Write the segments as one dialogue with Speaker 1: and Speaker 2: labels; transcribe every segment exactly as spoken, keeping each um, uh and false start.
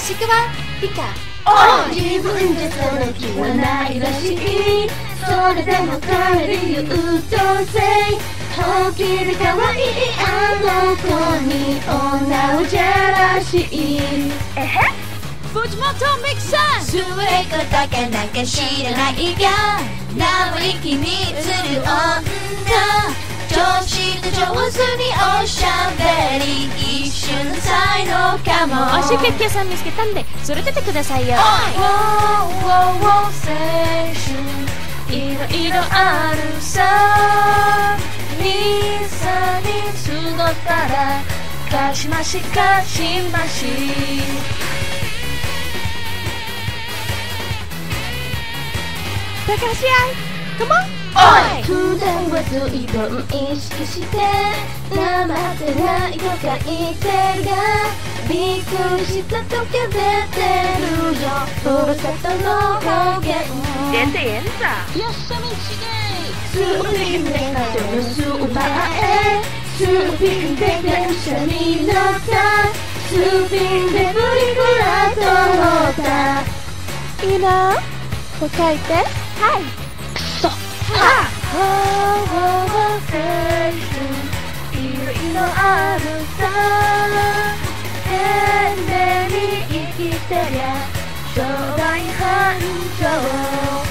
Speaker 1: しくは理科。
Speaker 2: 自分じゃその気はないらしい。それでも彼に優等生。本気で可愛いあの子に女をジェラシー。
Speaker 1: えへ藤本美樹さん。
Speaker 2: 末っ子だけなんか知らないが生意気にする女。調子で上手におしゃべり一瞬の才能かも。
Speaker 1: おしケーキ屋さん見つけたんで連れてってくださいよ。
Speaker 2: 青春いろいろあるさ。みんさに集ったらかしましかしまし。
Speaker 1: 高橋愛、come on。
Speaker 2: 普段は随分意識してなまってないとか言ってるがびっくりしたとか出てるよふるさとの方言。
Speaker 1: 出てえんだ。
Speaker 2: よっしゃみちげいスーピンで風のスーパーへスーピンで電車に乗ったスーピンでプリクラ通った
Speaker 1: いいな。こう書いて。はい。
Speaker 2: くそはぁ青春いろいろあるさ。天然に生きてりゃ将来繁盛。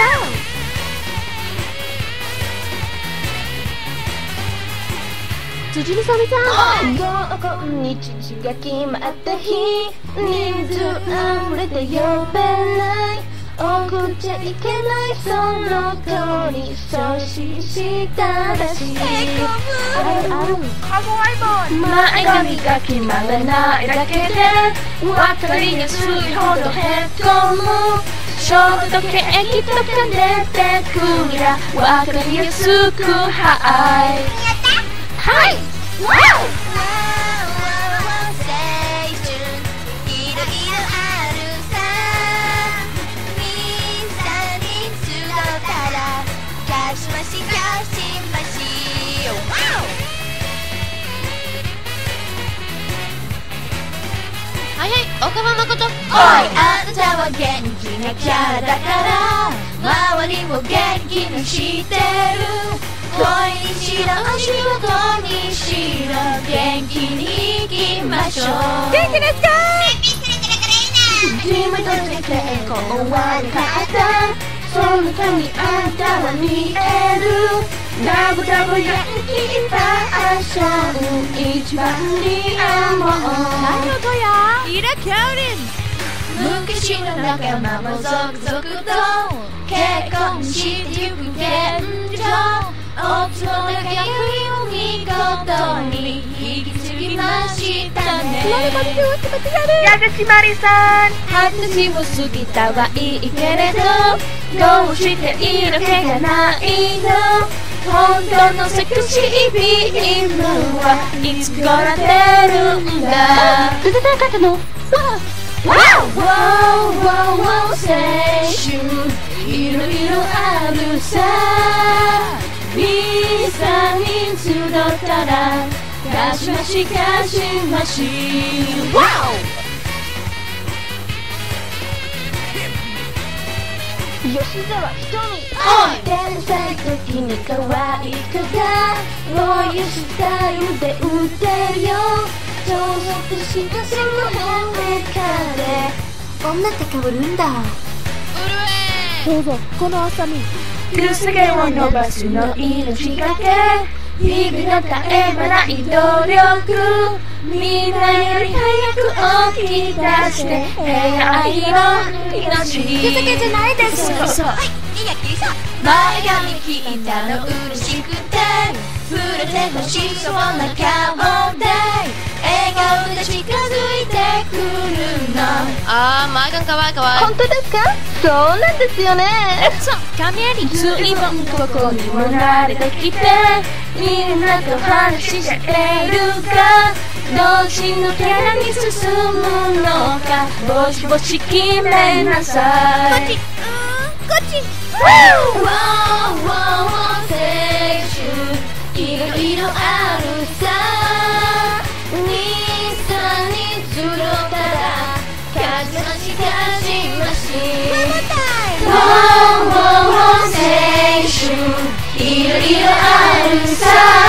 Speaker 1: 辻みさみさん。
Speaker 2: 合コンに父が決まった日人数あふれて呼べない送っちゃいけないその子に送信したらしい。あるある前髪が決まらないだけで分かりやすいほどへこむ。ショートケーキとか出てくりゃ分かりやすくはいはいわお
Speaker 1: はいはい、岡間誠。
Speaker 2: おいあなたは元気なキャラだから周りも元気にしてる。恋にしろ仕事にしろ元気に生きましょう。
Speaker 1: 元気ですか。
Speaker 2: 自分として成功はなかった。その中にあんたは見える。ダブダブ元気いっぱいシャン一番にあもう
Speaker 1: 何の音や。イラキャリン。
Speaker 2: 昔の仲間も続々と結婚してゆく現状。おつも仲良いを見事に引き継ぎましたね。
Speaker 1: 矢口まりさん。
Speaker 2: 話を過ぎたはいいけれどどうしている気がないの。本当のセクシービームはいつから出るんだ。
Speaker 1: 出てなかったの。
Speaker 2: わおわおわお青春いろいろあるさ。にさんにん集ったらかしましかしましわお吉沢ひとみ。天才的に可愛い子がロイヤルスタイルで売ってるよ。上手したその変めかで
Speaker 1: 女って変わるんだ。どうぞこの朝に
Speaker 2: くす毛を伸ばすの命がけ日々の絶え間ない努力。みんなより早く起き出して平愛の命。
Speaker 1: くす毛じゃないです。
Speaker 2: そうそう前髪切ったの嬉しくて触れてほしそうな顔で笑顔で近づいてくるの。
Speaker 1: あー前髪かわいいかわいい。
Speaker 2: 本当ですか。そうなんですよね。
Speaker 1: そう雷。
Speaker 2: 随分ここにも慣れてきてみんなと話してるかどっちのキャラに進むのかぼちぼち決めなさい。
Speaker 1: こっちこっち。
Speaker 2: わーわーわー青春いろいろあるさ。にさんにん集ったら青春いろいろあるさ